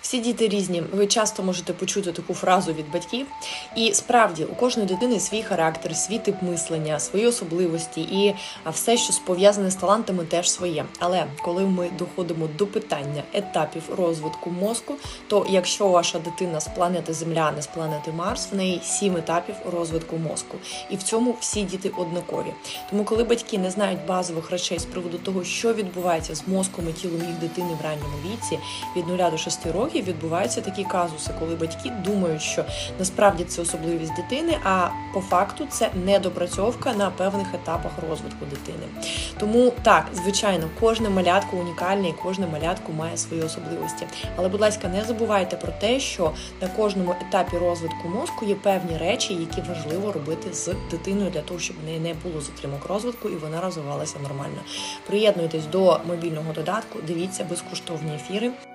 Всі діти різні. Ви часто можете почути таку фразу від батьків. І справді, у кожної дитини свій характер, свій тип мислення, свої особливості і все, що пов'язане з талантами, теж своє. Але коли ми доходимо до питання етапів розвитку мозку, то якщо ваша дитина з планети Земля, не з планети Марс, в неї 7 етапів розвитку мозку. І в цьому всі діти однакові. Тому коли батьки не знають базових речей з приводу того, що відбувається з мозком і тілом їх дитини в ранньому віці, від 0 до 6 років, відбуваються такі казуси, коли батьки думають, що насправді це особливість дитини, а по факту це недопрацьовка на певних етапах розвитку дитини. Тому так, звичайно, кожне малятко унікальне і кожне малятко має свої особливості. Але, будь ласка, не забувайте про те, що на кожному етапі розвитку мозку є певні речі, які важливо робити з дитиною для того, щоб в неї не було затримок розвитку і вона розвивалася нормально. Приєднуйтесь до мобільного додатку, дивіться безкоштовні ефіри.